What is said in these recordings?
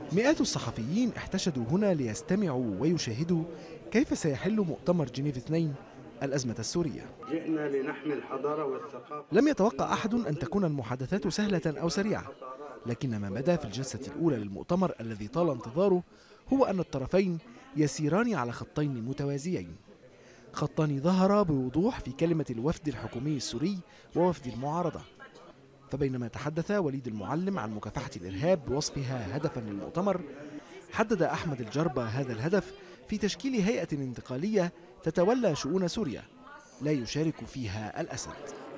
مئات الصحفيين احتشدوا هنا ليستمعوا ويشاهدوا كيف سيحل مؤتمر جنيف 2 الأزمة السورية. جئنا لنحمي الحضارة والثقافة. لم يتوقع أحد أن تكون المحادثات سهلة أو سريعة، لكن ما بدا في الجلسة الأولى للمؤتمر الذي طال انتظاره هو أن الطرفين يسيران على خطين متوازيين، خطان ظهر بوضوح في كلمة الوفد الحكومي السوري ووفد المعارضة. فبينما تحدث وليد المعلم عن مكافحة الإرهاب بوصفها هدفا للمؤتمر، حدد أحمد الجربة هذا الهدف في تشكيل هيئة انتقالية تتولى شؤون سوريا لا يشارك فيها الأسد.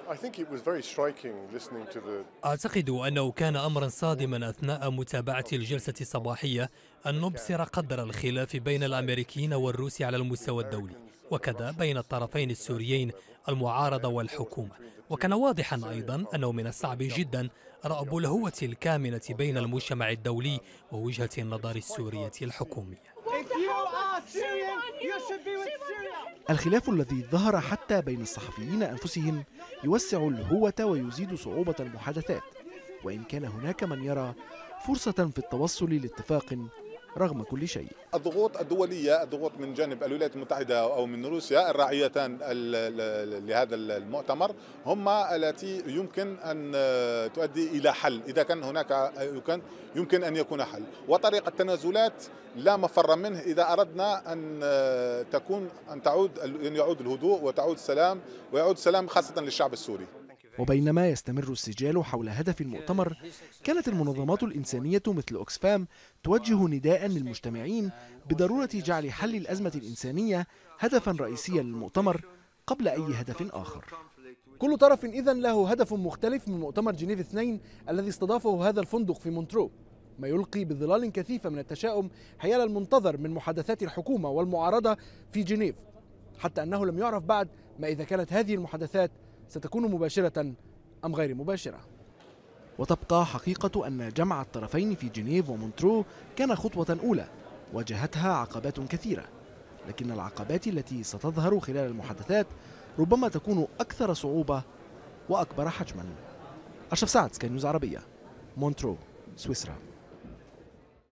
أعتقد أنه كان أمرا صادما أثناء متابعة الجلسة الصباحية أن نبصر قدر الخلاف بين الأمريكيين والروس على المستوى الدولي، وكذا بين الطرفين السوريين المعارضة والحكومة. وكان واضحا أيضا أنه من الصعب جدا رأب الهوة الكامنة بين المجتمع الدولي ووجهة النظر السورية الحكومية. الخلاف الذي ظهر حتى بين الصحفيين أنفسهم يوسع الهوة ويزيد صعوبة المحادثات، وإن كان هناك من يرى فرصة في التوصل لاتفاق رغم كل شيء. الضغوط الدولية، الضغوط من جانب الولايات المتحدة أو من روسيا الراعيتان لهذا المؤتمر هما التي يمكن أن تؤدي إلى حل، إذا كان هناك يمكن أن يكون حل. وطريق التنازلات لا مفر منه إذا أردنا أن يعود الهدوء وتعود السلام ويعود السلام خاصة للشعب السوري. وبينما يستمر السجال حول هدف المؤتمر، كانت المنظمات الإنسانية مثل أوكسفام توجه نداء للمجتمعين بضرورة جعل حل الأزمة الإنسانية هدفا رئيسيا للمؤتمر قبل أي هدف آخر. كل طرف إذن له هدف مختلف من مؤتمر جنيف 2 الذي استضافه هذا الفندق في مونترو، ما يلقي بظلال كثيفة من التشاؤم حيال المنتظر من محادثات الحكومة والمعارضة في جنيف، حتى أنه لم يعرف بعد ما إذا كانت هذه المحادثات ستكون مباشرة أم غير مباشرة. وتبقى حقيقة أن جمع الطرفين في جنيف ومونترو كان خطوة أولى واجهتها عقبات كثيرة، لكن العقبات التي ستظهر خلال المحادثات ربما تكون أكثر صعوبة وأكبر حجما. أشرف سعد، سكاي نيوز عربية، مونترو، سويسرا.